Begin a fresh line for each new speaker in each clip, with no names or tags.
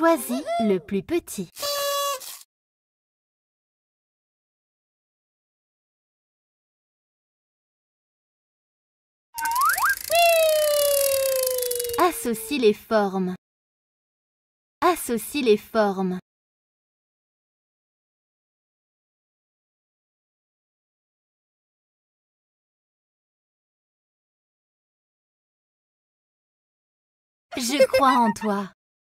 Choisis le plus petit. Associe les formes. Associe les formes. Je crois en toi.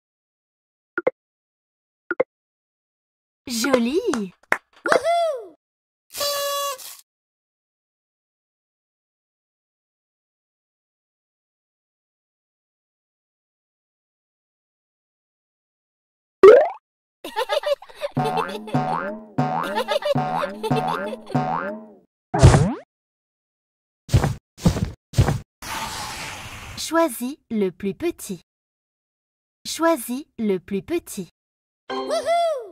Joli! Wouhou! Choisis le plus petit. Choisis le plus petit. Wouhou!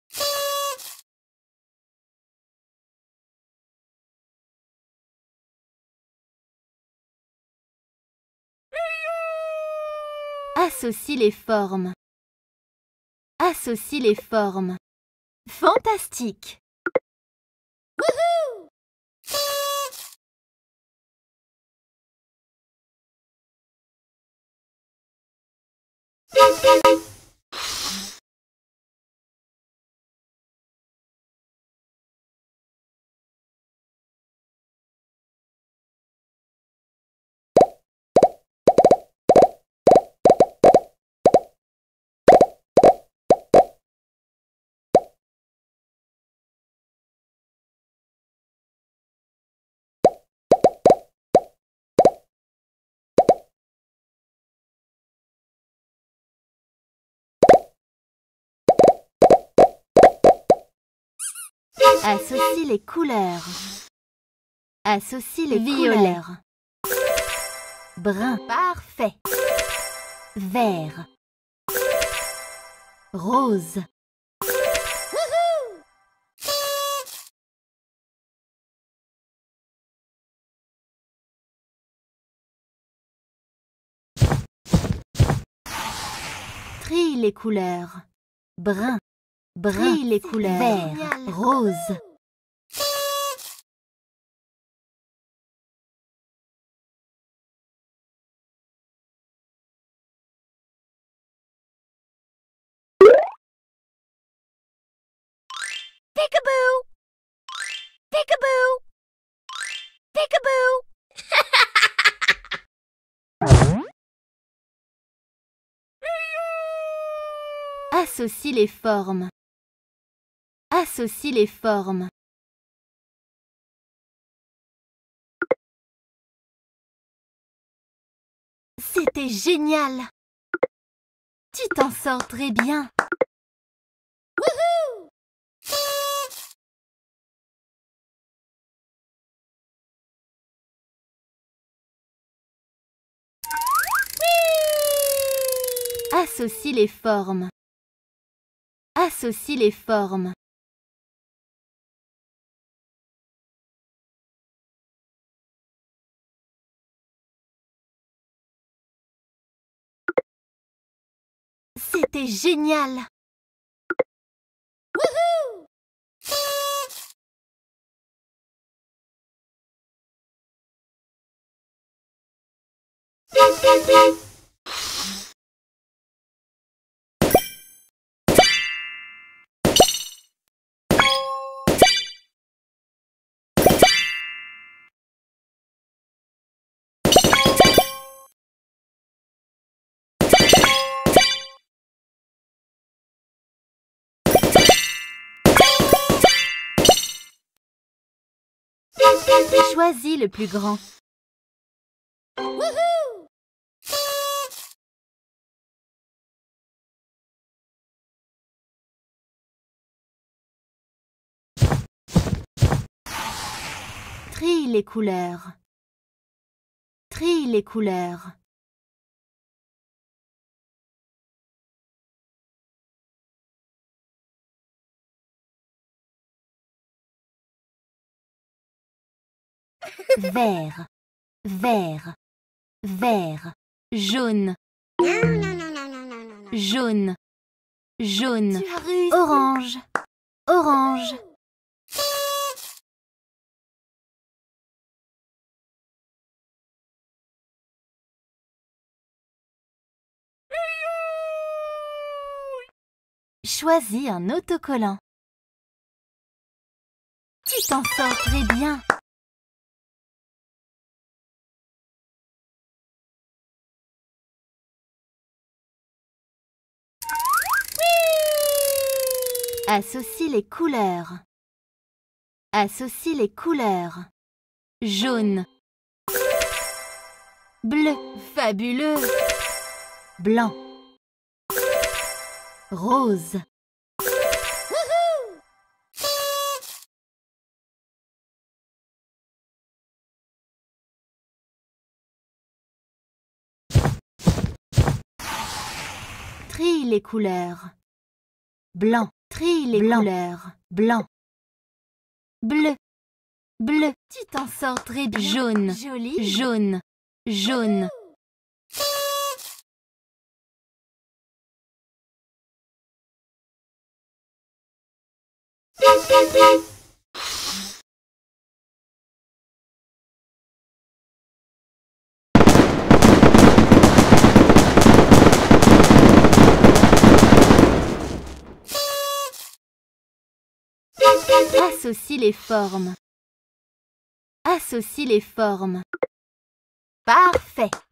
Associe les formes. Associe les formes. Fantastique! Wouhou! Associe les couleurs. Associe les violets. Brun parfait. Vert. Rose. Wouhou! Trie les couleurs. Brun. Brille les couleurs. Vert, génial. Rose. Peekaboo! Peekaboo! Peekaboo! Associe les formes. Associe les formes. C'était génial! Tu t'en sors très bien. Wouhou! Associe les formes. Associe les formes. C'était génial! Wouhou! Choisis le plus grand. Wouhou! Trie les couleurs. Trie les couleurs. Vert, vert, vert, jaune, jaune, jaune,
Tu as réussi.
orange, orange. Choisis un autocollant. Tu t'en sors très bien. Associe les couleurs. Associe les couleurs. Jaune, bleu, fabuleux, blanc, rose. Trie les couleurs. Blanc, trie les couleurs. Blanc, bleu, bleu. Tu t'en sors très bien. Jaune,
Joli.
jaune, jaune. Associe les formes. Associe les formes. Parfait.